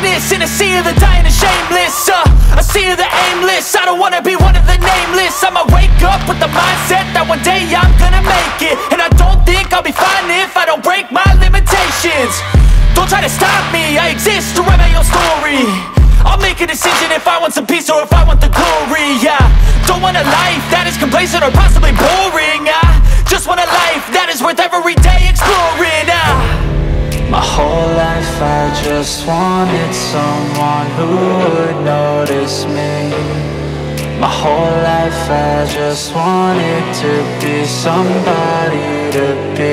famous in a sea of the dying and shameless, a sea of the aimless. I don't wanna be one of the nameless. I'ma wake up with the mindset that one day I'm gonna make it, and I don't think I'll be fine if I don't break my limitations. Don't try to stop me, I exist to write my own story. I'll make a decision if I want some peace or if I want the glory. Yeah, don't want a life that is complacent or possibly boring. I just want a life that is worth every day exploring. My whole life I just wanted someone who would notice me. My whole life I just wanted to be somebody to be.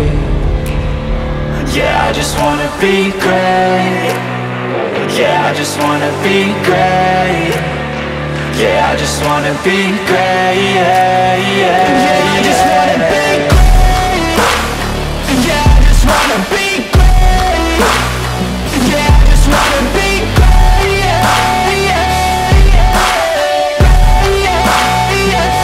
Yeah, I just wanna be great. Yeah, I just wanna be great. Yeah, I just wanna be great. Yeah, yeah, yeah, I just wanna be great. Yeah, I just wanna be great. Yeah, I just wanna be great. Yeah, yeah, yeah, yeah, yeah.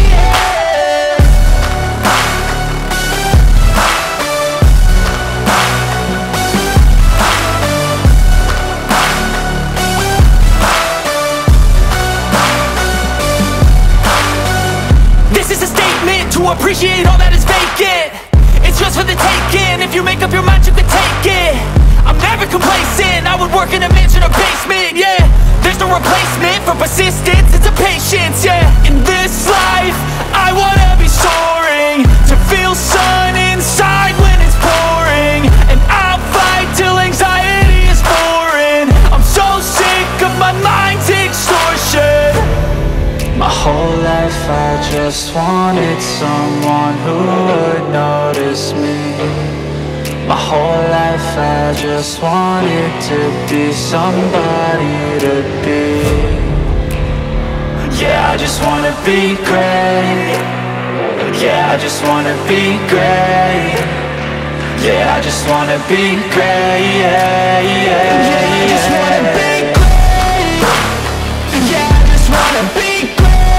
This is a statement to appreciate all that is vacant. It's just for the taking. If you make up your mind, you can take it. I'm never complacent. I would work in a mansion or basement. Yeah, there's no replacement for persistence. It's a patience. Yeah, in this life I wanna be soaring, to feel sun inside when it's pouring, and I'll fight till anxiety is foreign. I'm so sick of my mind's extortion. My whole life I just wanted someone who would notice me. My whole life I just wanted to be somebody to be. Yeah, I just wanna be great. Yeah, I just wanna be great. Yeah, I just wanna be great. Yeah, yeah, yeah, I just wanna be great. Yeah, I just wanna be great.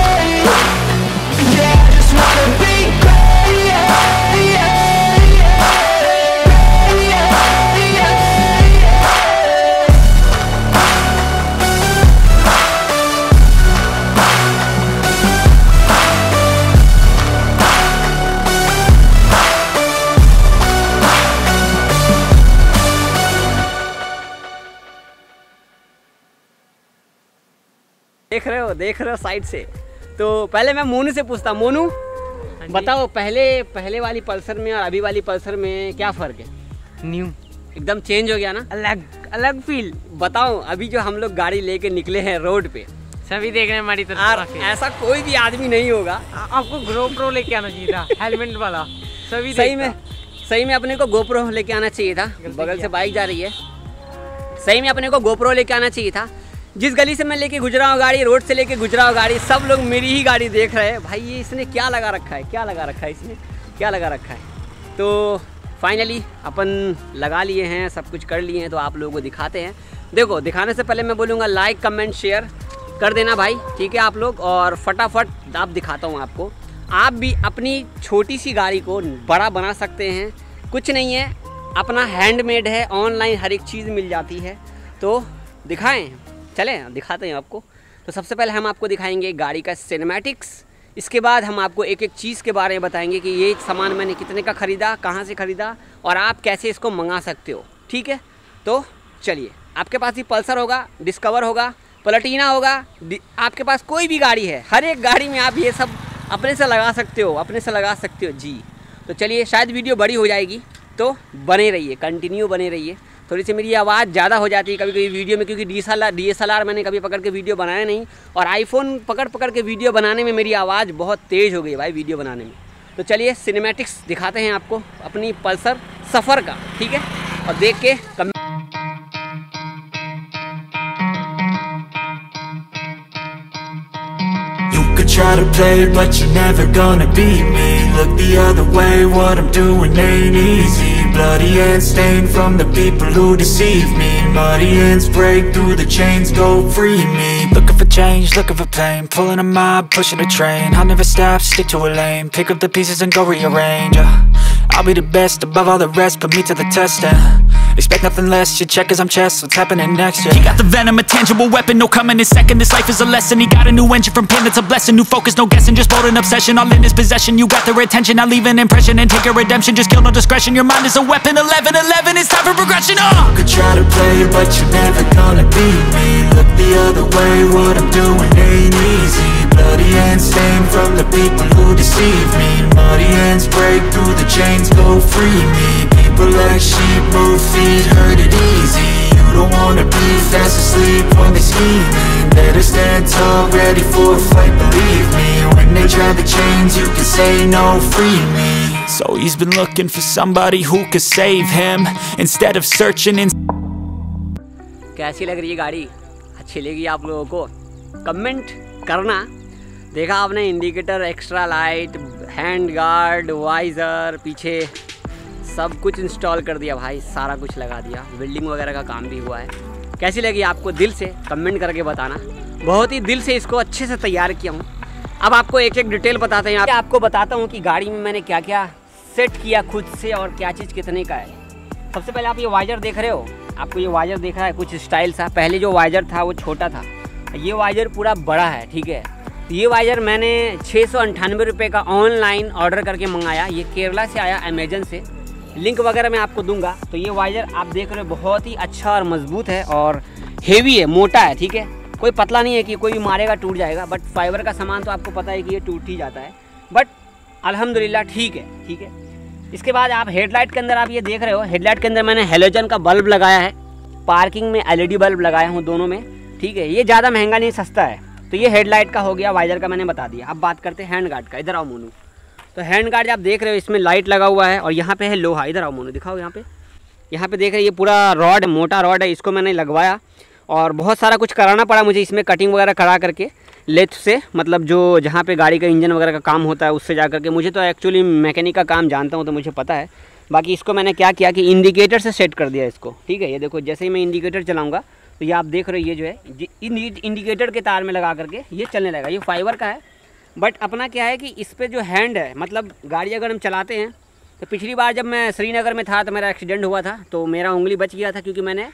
Yeah, I just wanna be great. Yeah, yeah, yeah, yeah, yeah. देख रहे हो side से। तो पहले मैं मोनू से पूछता, मोनू बताओ पहले वाली पल्सर में और अभी वाली पल्सर में क्या फ़र्क है? न्यू एकदम चेंज हो गया ना, अलग फील। बताओ अभी जो हम लोग गाड़ी लेके निकले हैं रोड पे, सभी देख रहे हैं हमारी तरफ। ऐसा कोई भी आदमी नहीं होगा, आपको GoPro लेके आना चाहिए था, हेलमेट वाला। सभी सही में अपने को GoPro लेके आना चाहिए था। बगल से बाइक जा रही है, सही में अपने को GoPro लेके आना चाहिए था। जिस गली से मैं लेके गुजरा हूँ गाड़ी, रोड से लेके गुजरा हूँ गाड़ी, सब लोग मेरी ही गाड़ी देख रहे हैं। भाई ये इसने क्या लगा रखा है, क्या लगा रखा है इसने, क्या लगा रखा है। तो फाइनली अपन लगा लिए हैं, सब कुछ कर लिए हैं, तो आप लोगों को दिखाते हैं। देखो दिखाने से पहले मैं बोलूँगा लाइक कमेंट शेयर कर देना भाई, ठीक है आप लोग। और फटाफट आप दिखाता हूँ आपको, आप भी अपनी छोटी सी गाड़ी को बड़ा बना सकते हैं। कुछ नहीं है, अपना हैंडमेड है, ऑनलाइन हर एक चीज़ मिल जाती है। तो दिखाएं, चलें दिखाते हैं आपको। तो सबसे पहले हम आपको दिखाएंगे गाड़ी का सिनेमैटिक्स, इसके बाद हम आपको एक एक चीज़ के बारे में बताएंगे कि ये सामान मैंने कितने का ख़रीदा, कहाँ से ख़रीदा और आप कैसे इसको मंगा सकते हो, ठीक है। तो चलिए, आपके पास ही पल्सर होगा, डिस्कवर होगा, प्लैटिना होगा, आपके पास कोई भी गाड़ी है, हर एक गाड़ी में आप ये सब अपने से लगा सकते हो, अपने से लगा सकते हो जी। तो चलिए, शायद वीडियो बड़ी हो जाएगी तो बने रहिए, कंटिन्यू बने रहिए। थोड़ी सी मेरी आवाज़ ज़्यादा हो जाती है कभी कभी वीडियो में, क्योंकि DSLR मैंने कभी पकड़ के वीडियो बनाया नहीं, और आईफोन पकड़ के वीडियो बनाने में मेरी आवाज़ बहुत तेज़ हो गई भाई वीडियो बनाने में। तो चलिए सिनेमैटिक्स दिखाते हैं आपको अपनी पल्सर सफ़र का, ठीक है, और देख के Try to play but you're never gonna beat me. Look the other way, what I'm doing ain't easy. Bloody and stained from the people who deceive me. Muddy hands break through the chains, go free me. Looking for change, looking for pain, pulling a mob, pushing a train. I'll never stop, stick to a lane, pick up the pieces and go rearrange. I'll be the best above all the rest, put me to the test and expect nothing less. You check as I'm chess, what's happening next? Yeah. He got the venom, a tangible weapon, no coming in second. This life is a lesson. He got a new engine from pain, that's a blessing. New focus, no guessing, just bold and obsession. All in his possession, you got their attention. I'll leave an impression and take a redemption. Just kill, no discretion. Your mind is a weapon. 11-11, it's time for progression. You could try to play it, but you're never gonna beat me. Look the other way, what I'm doing ain't easy. Bloody hands stained from the people who deceive me. Muddy hands break through the chains, go free me. People like sheep move feet, hurt it easy. You don't wanna be fast asleep when they scheming. Better stand tall, ready for a fight, believe me. When they try the chains, you can say no, free me. So he's been looking for somebody who could save him, instead of searching in. कैसी लग रही है गाड़ी? अच्छी लगी आप लोगों को? कमेंट करना। देखा आपने indicator, extra light, hand guard, visor, पीछे सब कुछ इंस्टॉल कर दिया भाई, सारा कुछ लगा दिया, वेल्डिंग वगैरह का काम भी हुआ है। कैसी लगी आपको? दिल से कमेंट करके बताना। बहुत ही दिल से इसको अच्छे से तैयार किया हूँ। अब आपको एक एक डिटेल बताते हैं। आपको बताता हूँ कि गाड़ी में मैंने क्या क्या सेट किया खुद से और क्या चीज़ कितने का है। सबसे पहले आप ये वाइजर देख रहे हो, आपको ये वाइजर देख रहा है कुछ स्टाइल सा। पहले जो वाइजर था वो छोटा था, ये वाइजर पूरा बड़ा है, ठीक है। ये वाइजर मैंने 698 रुपये का ऑनलाइन ऑर्डर करके मंगाया। ये केरला से आया, अमेजन से। लिंक वगैरह मैं आपको दूंगा। तो ये वाइजर आप देख रहे हो बहुत ही अच्छा और मजबूत है और हेवी है, मोटा है, ठीक है। कोई पतला नहीं है कि कोई भी मारेगा टूट जाएगा। बट फाइबर का सामान तो आपको पता है कि ये टूट ही जाता है, बट अल्हम्दुलिल्लाह ठीक है, ठीक है। इसके बाद आप हेडलाइट के अंदर आप ये देख रहे हो, हेडलाइट के अंदर मैंने हेलोजन का बल्ब लगाया है। पार्किंग में LED बल्ब लगाया हूँ दोनों में, ठीक है। ये ज़्यादा महंगा नहीं, सस्ता है। तो ये हेडलाइट का हो गया, वाइजर का मैंने बता दिया। अब बात करते हैं हैंड गार्ड का। इधर आओ मोनू। तो हैंड गार्ड आप देख रहे हो, इसमें लाइट लगा हुआ है और यहाँ पे है लोहा। इधर आओ मोनू, दिखाओ यहाँ पे देख रहे हो, ये पूरा रॉड, मोटा रॉड है, इसको मैंने लगवाया और बहुत सारा कुछ कराना पड़ा मुझे इसमें, कटिंग वगैरह करा करके लेथ से, मतलब जो जहाँ पे गाड़ी का इंजन वगैरह का काम होता है उससे जा करके। मुझे तो एक्चुअली मैकेनिक का काम जानता हूँ तो मुझे पता है। बाकी इसको मैंने क्या किया कि इंडिकेटर से सेट कर दिया इसको, ठीक है। ये देखो, जैसे ही मैं इंडिकेटर चलाऊँगा तो ये आप देख रहे हो, ये जो है इंडिकेटर के तार में लगा करके ये चलने लगेगा। ये फाइबर का है, बट अपना क्या है कि इस पर जो हैंड है, मतलब गाड़ी अगर हम चलाते हैं तो पिछली बार जब मैं श्रीनगर में था तो मेरा एक्सीडेंट हुआ था, तो मेरा उंगली बच गया था क्योंकि मैंने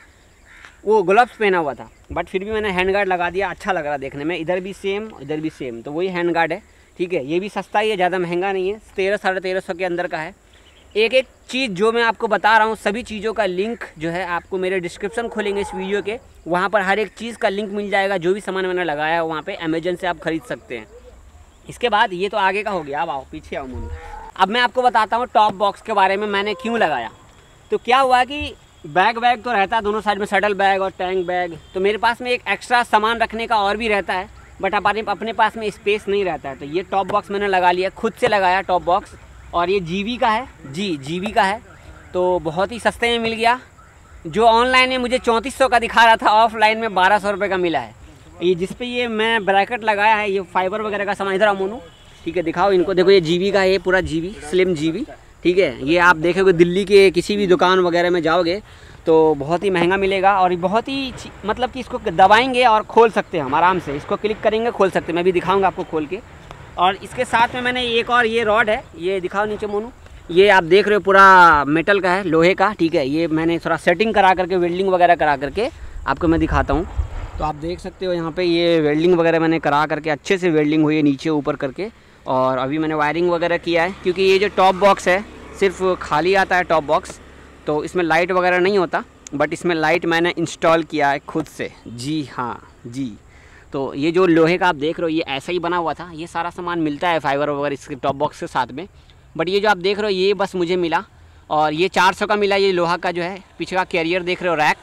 वो ग्लव्स पहना हुआ था। बट फिर भी मैंने हैंड गार्ड लगा दिया, अच्छा लग रहा देखने में। इधर भी सेम, इधर भी सेम, तो वही हैंड गार्ड है, ठीक है। ये भी सस्ता ही है, ज़्यादा महंगा नहीं है, 1300-1350 के अंदर का है। एक एक चीज़ जो मैं आपको बता रहा हूँ, सभी चीज़ों का लिंक जो है आपको मेरे डिस्क्रिप्शन खोलेंगे इस वीडियो के, वहाँ पर हर एक चीज़ का लिंक मिल जाएगा। जो भी सामान मैंने लगाया है वहाँ पे अमेजन से आप ख़रीद सकते हैं। इसके बाद ये तो आगे का हो गया, अब आओ पीछे आओ मुझे। अब मैं आपको बताता हूँ टॉप बॉक्स के बारे में, मैंने क्यों लगाया। तो क्या हुआ कि बैग तो रहता है दोनों साइड में, शटल बैग और टैंक बैग। तो मेरे पास में एक एक्स्ट्रा सामान रखने का और भी रहता है, बट अपने पास में स्पेस नहीं रहता है। तो ये टॉप बॉक्स मैंने लगा लिया, खुद से लगाया टॉप बॉक्स, और ये जीबी का है, जीबी का है। तो बहुत ही सस्ते में मिल गया। जो ऑनलाइन में मुझे 3400 का दिखा रहा था, ऑफलाइन में 1200 रुपये का मिला है। ये जिस पे ये मैं ब्रैकेट लगाया है, ये फाइबर वगैरह का सामान। इधर आओ मोनू, ठीक है, दिखाओ इनको। देखो ये जीबी का है, ये पूरा जीबी, स्लिम जीबी, ठीक है। ये आप देखोगे दिल्ली के किसी भी दुकान वगैरह में जाओगे तो बहुत ही महंगा मिलेगा, और ये बहुत ही मतलब कि इसको दबाएंगे और खोल सकते हैं हम आराम से, इसको क्लिक करेंगे खोल सकते हैं। मैं भी दिखाऊंगा आपको खोल के। और इसके साथ में मैंने एक और ये रॉड है, ये दिखाओ नीचे मोनू। ये आप देख रहे हो पूरा मेटल का है, लोहे का, ठीक है। ये मैंने थोड़ा सेटिंग करा करके, वेल्डिंग वगैरह करा करके आपको मैं दिखाता हूँ। तो आप देख सकते हो यहाँ पे ये वेल्डिंग वगैरह मैंने करा करके, अच्छे से वेल्डिंग हुई है नीचे ऊपर करके। और अभी मैंने वायरिंग वगैरह किया है, क्योंकि ये जो टॉप बॉक्स है सिर्फ खाली आता है टॉप बॉक्स, तो इसमें लाइट वगैरह नहीं होता। बट इसमें लाइट मैंने इंस्टॉल किया है खुद से, जी हाँ जी। तो ये जो लोहे का आप देख रहे हो, ये ऐसा ही बना हुआ था। ये सारा सामान मिलता है फाइबर वगैरह इसके टॉप बॉक्स के साथ में। बट ये जो आप देख रहे हो, ये बस मुझे मिला, और ये 400 का मिला। ये लोहा का जो है पीछे का कैरियर देख रहे हो, रैक,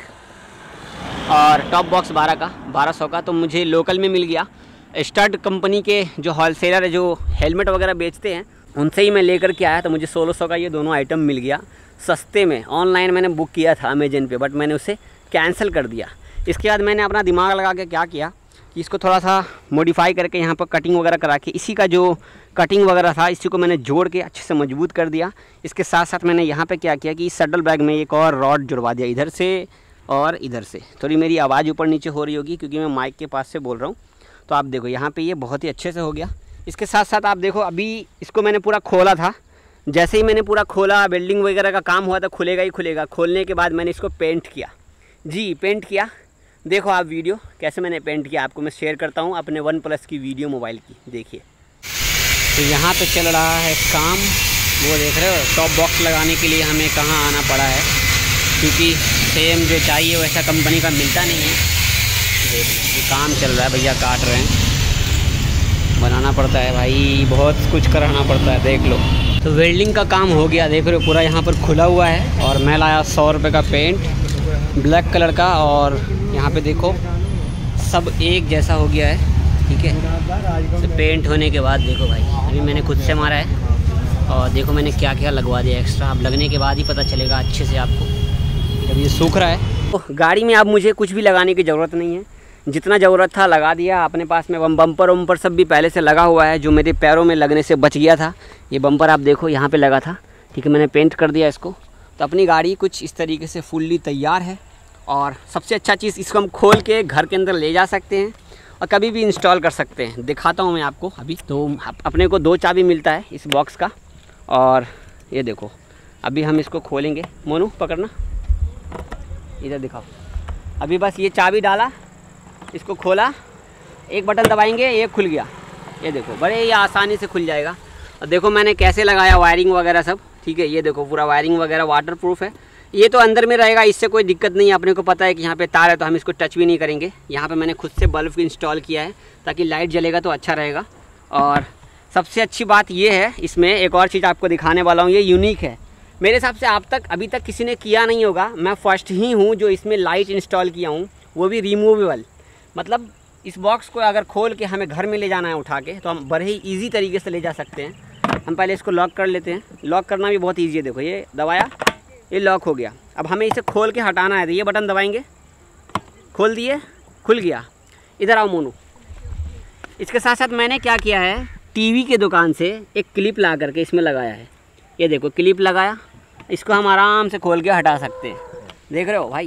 और टॉप बॉक्स 1200 का। तो मुझे लोकल में मिल गया। स्टड कंपनी के जो होलसेलर है, जो हेलमेट वगैरह बेचते हैं, उनसे ही मैं लेकर के आया। तो मुझे 1600 का ये दोनों आइटम मिल गया सस्ते में। ऑनलाइन मैंने बुक किया था अमेजन पे, बट मैंने उसे कैंसिल कर दिया। इसके बाद मैंने अपना दिमाग लगा के क्या किया कि इसको थोड़ा सा मॉडिफाई करके यहाँ पर कटिंग वगैरह करा के, इसी का जो कटिंग वगैरह था इसी को मैंने जोड़ के अच्छे से मजबूत कर दिया। इसके साथ साथ मैंने यहाँ पे क्या किया कि इस शटल बैग में एक और रॉड जुड़वा दिया। इधर से और इधर से। थोड़ी मेरी आवाज़ ऊपर नीचे हो रही होगी क्योंकि मैं माइक के पास से बोल रहा हूँ। तो आप देखो यहाँ पे ये बहुत ही अच्छे से हो गया। इसके साथ साथ आप देखो अभी इसको मैंने पूरा खोला था, जैसे ही मैंने पूरा खोला वेल्डिंग वगैरह का काम हुआ था, खुलेगा ही खुलेगा। खोलने के बाद मैंने इसको पेंट किया, जी पेंट किया। देखो आप वीडियो कैसे मैंने पेंट किया आपको मैं शेयर करता हूँ अपने OnePlus की वीडियो मोबाइल की, देखिए। तो यहाँ पे चल रहा है काम, वो देख रहे हो टॉप बॉक्स लगाने के लिए हमें कहाँ आना पड़ा है, क्योंकि सेम जो चाहिए वैसा कंपनी का मिलता नहीं है। देख लो काम चल रहा है, भैया काट रहे हैं, बनाना पड़ता है भाई, बहुत कुछ कराना पड़ता है, देख लो। तो वेल्डिंग का काम हो गया, देख रहे हो पूरा यहाँ पर खुला हुआ है। और मैं लाया 100 रुपये का पेंट ब्लैक कलर का, और यहाँ पे देखो सब एक जैसा हो गया है, ठीक है। तो पेंट होने के बाद देखो भाई अभी मैंने खुद से मारा है, और देखो मैंने क्या क्या लगवा दिया एक्स्ट्रा। अब लगने के बाद ही पता चलेगा अच्छे से आपको, जब ये सूख रहा है। तो गाड़ी में अब मुझे कुछ भी लगाने की ज़रूरत नहीं है, जितना ज़रूरत था लगा दिया। अपने पास में बम्पर वम्पर सब भी पहले से लगा हुआ है, जो मेरे पैरों में लगने से बच गया था। ये बम्पर आप देखो यहाँ पे लगा था, ठीक है, मैंने पेंट कर दिया इसको। तो अपनी गाड़ी कुछ इस तरीके से फुल्ली तैयार है। और सबसे अच्छा चीज़, इसको हम खोल के घर के अंदर ले जा सकते हैं और कभी भी इंस्टॉल कर सकते हैं। दिखाता हूँ मैं आपको अभी। तो अपने को 2 चाबी मिलता है इस बॉक्स का, और ये देखो अभी हम इसको खोलेंगे। मोनू पकड़ना, इधर दिखाओ। अभी बस ये चाबी डाला, इसको खोला, एक बटन दबाएंगे, ये खुल गया। ये देखो बड़े ही आसानी से खुल जाएगा। और देखो मैंने कैसे लगाया वायरिंग वगैरह सब, ठीक है। ये देखो पूरा वायरिंग वगैरह वाटर प्रूफ है। ये तो अंदर में रहेगा, इससे कोई दिक्कत नहीं है। अपने को पता है कि यहाँ पे तार है तो हम इसको टच भी नहीं करेंगे। यहाँ पे मैंने खुद से बल्ब इंस्टॉल किया है ताकि लाइट जलेगा तो अच्छा रहेगा। और सबसे अच्छी बात ये है, इसमें एक और चीज़ आपको दिखाने वाला हूँ, ये यूनिक है मेरे हिसाब से। अभी तक किसी ने किया नहीं होगा, मैं फर्स्ट ही हूँ जो इसमें लाइट इंस्टॉल किया हूँ, वो भी रिमूवेबल। मतलब इस बॉक्स को अगर खोल के हमें घर में ले जाना है उठा के, तो हम बड़े ही ईजी तरीके से ले जा सकते हैं। हम पहले इसको लॉक कर लेते हैं। लॉक करना भी बहुत ईजी है, देखो ये दबाया, ये लॉक हो गया। अब हमें इसे खोल के हटाना है तो ये बटन दबाएंगे, खोल दिए, खुल गया। इधर आओ मोनू। इसके साथ साथ मैंने क्या किया है, टीवी के दुकान से एक क्लिप ला करके इसमें लगाया है। ये देखो क्लिप लगाया, इसको हम आराम से खोल के हटा सकते हैं, देख रहे हो भाई।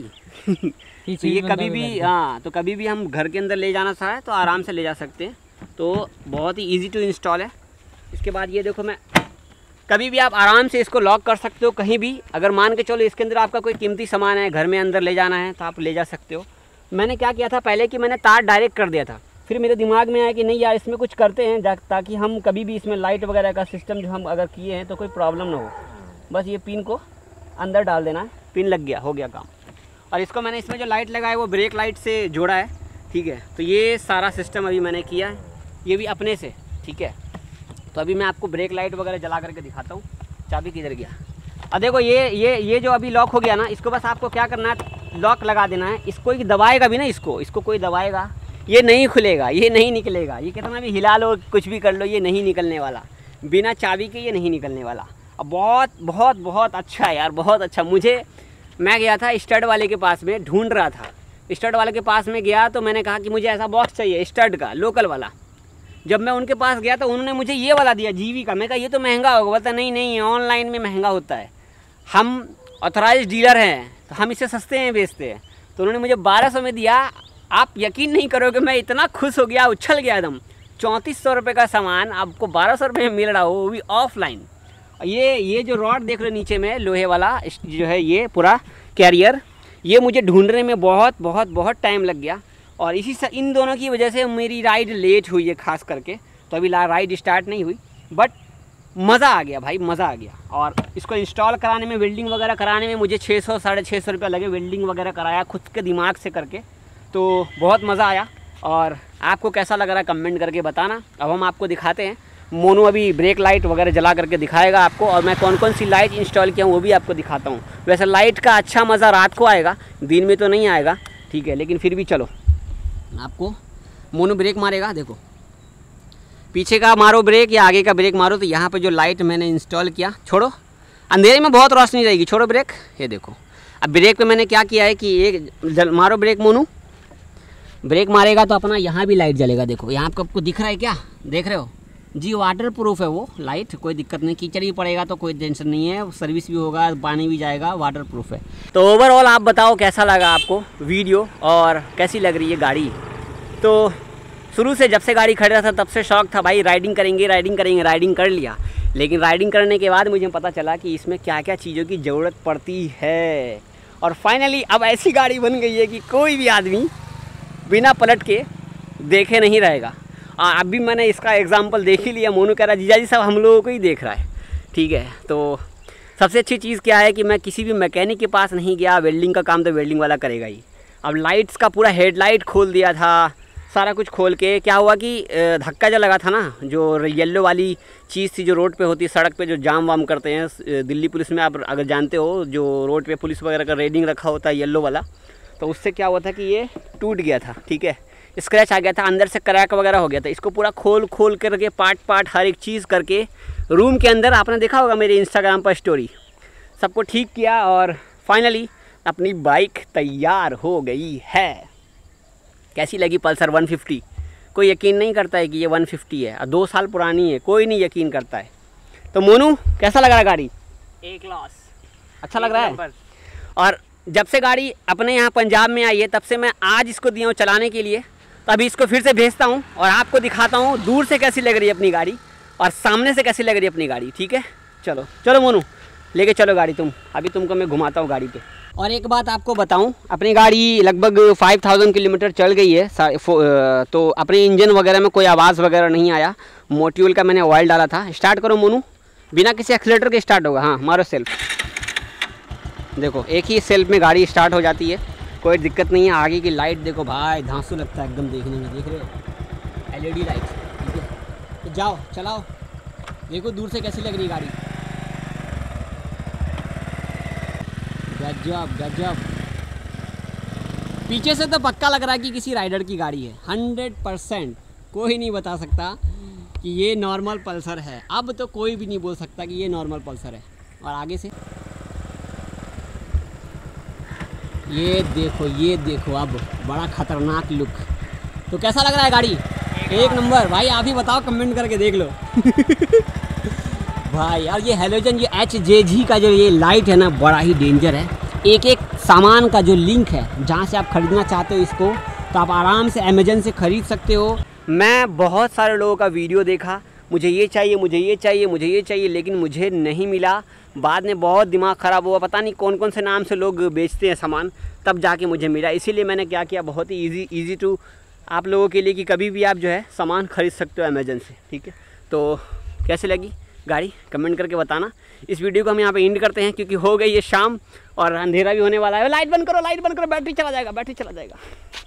तो ये कभी भी, हाँ, तो कभी भी हम घर के अंदर ले जाना चाहे तो आराम से ले जा सकते हैं। तो बहुत ही इजी टू इंस्टॉल है। इसके बाद ये देखो, मैं कभी भी आप आराम से इसको लॉक कर सकते हो कहीं भी। अगर मान के चलो इसके अंदर आपका कोई कीमती सामान है, घर में अंदर ले जाना है, तो आप ले जा सकते हो। मैंने क्या किया था पहले कि मैंने तार डायरेक्ट कर दिया था, फिर मेरे दिमाग में आया कि नहीं यार इसमें कुछ करते हैं ताकि हम कभी भी इसमें लाइट वगैरह का सिस्टम जो हम अगर किए हैं तो कोई प्रॉब्लम ना हो। बस ये पिन को अंदर डाल देना है, पिन लग गया, हो गया काम। और इसको मैंने इसमें जो लाइट लगाया है वो ब्रेक लाइट से जोड़ा है, ठीक है। तो ये सारा सिस्टम अभी मैंने किया है, ये भी अपने से, ठीक है। तो अभी मैं आपको ब्रेक लाइट वगैरह जला करके दिखाता हूँ। चाबी किधर गया? अब देखो ये जो अभी लॉक हो गया ना, इसको बस आपको क्या करना है, लॉक लगा देना है। इसको दबाएगा भी ना, इसको कोई दबाएगा, ये नहीं खुलेगा, ये नहीं निकलेगा। ये कितना भी हिला लो, कुछ भी कर लो, ये नहीं निकलने वाला। बिना चाबी के ये नहीं निकलने वाला। अब बहुत बहुत बहुत अच्छा है यार, बहुत अच्छा। मैं गया था स्टड वाले के पास में, ढूंढ रहा था। स्टड वाले के पास में गया तो मैंने कहा कि मुझे ऐसा बॉक्स चाहिए स्टड का, लोकल वाला। जब मैं उनके पास गया तो उन्होंने मुझे ये वाला दिया, जीवी का। मैं कहा ये तो महंगा होगा। बोलता नहीं, ऑनलाइन में महंगा होता है, हम ऑथराइज डीलर हैं तो हम इसे सस्ते में बेचते हैं। तो उन्होंने मुझे 1200 में दिया। आप यकीन नहीं करोगे, मैं इतना खुश हो गया, उछल गया एकदम। 3400 रुपये का सामान आपको 1200 रुपये में मिल रहा हो, वो भी ऑफलाइन। ये जो रॉड देख रहे हो नीचे में, लोहे वाला जो है, ये पूरा कैरियर, ये मुझे ढूंढने में बहुत बहुत बहुत टाइम लग गया। और इन दोनों की वजह से मेरी राइड लेट हुई है खास करके। तो अभी राइड स्टार्ट नहीं हुई, बट मज़ा आ गया भाई, मज़ा आ गया। और इसको इंस्टॉल कराने में, वेल्डिंग वगैरह कराने में मुझे 600 साढ़े 600 रुपये लगे। वेल्डिंग वगैरह कराया खुद के दिमाग से करके, तो बहुत मज़ा आया। और आपको कैसा लग रहा है कमेंट करके बताना। अब हम आपको दिखाते हैं, मोनू अभी ब्रेक लाइट वगैरह जला करके दिखाएगा आपको, और मैं कौन कौन सी लाइट इंस्टॉल किया हूँ वो भी आपको दिखाता हूँ। वैसे लाइट का अच्छा मज़ा रात को आएगा, दिन में तो नहीं आएगा, ठीक है। लेकिन फिर भी चलो, आपको मोनू ब्रेक मारेगा, देखो पीछे का मारो ब्रेक या आगे का ब्रेक मारो, तो यहाँ पे जो लाइट मैंने इंस्टॉल किया, छोड़ो, अंधेरे में बहुत रोशनी रहेगी, छोड़ो ब्रेक। ये देखो, अब ब्रेक पे मैंने क्या किया है कि एक मारो ब्रेक, मोनू ब्रेक मारेगा तो अपना यहाँ भी लाइट जलेगा। देखो यहाँ आपको दिख रहा है क्या, देख रहे हो, जी वाटर प्रूफ है वो लाइट, कोई दिक्कत नहीं, कीचड़ भी पड़ेगा तो कोई टेंशन नहीं है, सर्विस भी होगा, पानी भी जाएगा, वाटर प्रूफ है। तो ओवरऑल आप बताओ कैसा लगा आपको वीडियो और कैसी लग रही है गाड़ी। तो शुरू से जब से गाड़ी खरीदा था तब से शौक था भाई राइडिंग करेंगे, राइडिंग कर लिया। लेकिन राइडिंग करने के बाद मुझे पता चला कि इसमें क्या क्या चीज़ों की ज़रूरत पड़ती है, और फाइनली अब ऐसी गाड़ी बन गई है कि कोई भी आदमी बिना पलट के देखे नहीं रहेगा। अभी मैंने इसका एग्जांपल देख ही लिया, मोनू कह रहा जीजा जी सब हम लोगों को ही देख रहा है, ठीक है। तो सबसे अच्छी चीज़ क्या है कि मैं किसी भी मैकेनिक के पास नहीं गया, वेल्डिंग का काम तो वेल्डिंग वाला करेगा ही। अब लाइट्स का पूरा हेडलाइट खोल दिया था, सारा कुछ खोल के क्या हुआ कि धक्का जो लगा था ना, जो येलो वाली चीज़ थी जो रोड पे होती है, सड़क पे जो जाम वाम करते हैं दिल्ली पुलिस में, आप अगर जानते हो जो रोड पे पुलिस वगैरह का रेडिंग रखा होता है येलो वाला, तो उससे क्या हुआ था कि ये टूट गया था, ठीक है, स्क्रैच आ गया था, अंदर से क्रैक वगैरह हो गया था। इसको पूरा खोल करके पार्ट हर एक चीज़ करके रूम के अंदर, आपने देखा होगा मेरे इंस्टाग्राम पर स्टोरी, सबको ठीक किया और फाइनली अपनी बाइक तैयार हो गई है। कैसी लगी पल्सर 150? कोई यकीन नहीं करता है कि ये 150 है, 2 साल पुरानी है, कोई नहीं यकीन करता है। तो मोनू कैसा लग रहा है गाड़ी? एक क्लास, अच्छा लग रहा है। और जब से गाड़ी अपने यहाँ पंजाब में आई है तब से मैं आज इसको दिया हूँ चलाने के लिए, तो अभी इसको फिर से भेजता हूँ और आपको दिखाता हूँ दूर से कैसी लग रही है अपनी गाड़ी और सामने से कैसी लग रही है अपनी गाड़ी, ठीक है। चलो मोनू लेके चलो गाड़ी, अभी तुमको मैं घुमाता हूँ गाड़ी पे। और एक बात आपको बताऊं, अपनी गाड़ी लगभग 5000 किलोमीटर चल गई है, तो अपने इंजन वगैरह में कोई आवाज़ वगैरह नहीं आया। मोट्यूल का मैंने ऑयल डाला था। स्टार्ट करो मोनू, बिना किसी एक्सीलेटर के स्टार्ट होगा। हाँ मारो सेल्फ, देखो एक ही सेल्फ में गाड़ी स्टार्ट हो जाती है, कोई दिक्कत नहीं है। आगे की लाइट देखो भाई, धांसू लगता है एकदम देखने में, देख रहे हो LED लाइट, ठीक है। तो जाओ चलाओ, देखो दूर से कैसी लग रही है गाड़ी। गजब। पीछे से तो पक्का लग रहा है कि किसी राइडर की गाड़ी है, 100%। कोई नहीं बता सकता कि ये नॉर्मल पल्सर है, अब तो कोई भी नहीं बोल सकता कि ये नॉर्मल पल्सर है। और आगे से ये देखो अब बड़ा खतरनाक लुक। तो कैसा लग रहा है गाड़ी? एक नंबर भाई, आप ही बताओ, कमेंट करके देख लो। भाई और ये हैलोजन, ये HJG का जो ये लाइट है ना, बड़ा ही डेंजर है। एक सामान का जो लिंक है, जहाँ से आप ख़रीदना चाहते हो इसको, तो आप आराम से अमेजन से ख़रीद सकते हो। मैं बहुत सारे लोगों का वीडियो देखा, मुझे ये चाहिए, लेकिन मुझे नहीं मिला। बाद में बहुत दिमाग ख़राब हुआ, पता नहीं कौन कौन से नाम से लोग बेचते हैं सामान, तब जाके मुझे मिला। इसीलिए मैंने क्या किया, बहुत ही ईजी टू आप लोगों के लिए कि कभी भी आप जो है सामान ख़रीद सकते हो अमेजन से, ठीक है। तो कैसे लगी गाड़ी कमेंट करके बताना। इस वीडियो को हम यहाँ पे एंड करते हैं क्योंकि हो गई है शाम और अंधेरा भी होने वाला है। लाइट बंद करो, बैटरी चला जाएगा।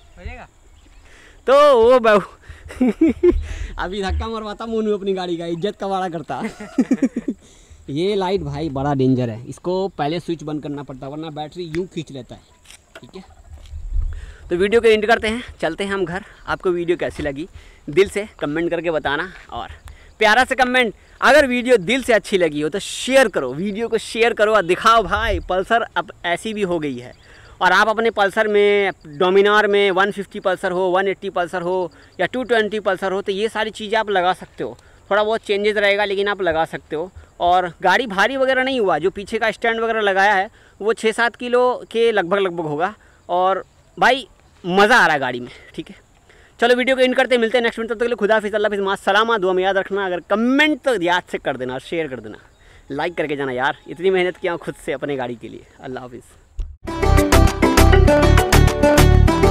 तो वो बहू अभी धक्का मरवाता मोनू अपनी गाड़ी का, इज्जत का वाड़ा करता। ये लाइट भाई बड़ा डेंजर है, इसको पहले स्विच बंद करना पड़ता है वरना बैटरी यूँ खींच लेता है, ठीक है। तो वीडियो को एंड करते हैं, चलते हैं हम घर। आपको वीडियो कैसी लगी दिल से कमेंट करके बताना, और प्यारा से कमेंट। अगर वीडियो दिल से अच्छी लगी हो तो शेयर करो, वीडियो को शेयर करो और दिखाओ भाई पल्सर अब ऐसी भी हो गई है। और आप अपने पल्सर में, डोमिनार में 150 पल्सर हो, 180 पल्सर हो या 220 पल्सर हो, तो ये सारी चीज़ें आप लगा सकते हो। थोड़ा बहुत चेंजेस रहेगा लेकिन आप लगा सकते हो। और गाड़ी भारी वगैरह नहीं हुआ, जो पीछे का स्टैंड वगैरह लगाया है वो 6-7 किलो के लगभग होगा। और भाई मज़ा आ रहा है गाड़ी में, ठीक है। चलो वीडियो को एंड करते हैं, मिलते हैं नेक्स्ट वीडियो। तब तक के लिए खुदा हाफिज़, अल्लाह हाफिज़, मास्सलामा। दुआ में याद रखना, अगर कमेंट तो याद से कर देना, शेयर कर देना, लाइक करके जाना यार, इतनी मेहनत किया खुद से अपने गाड़ी के लिए। अल्लाह हाफिज़।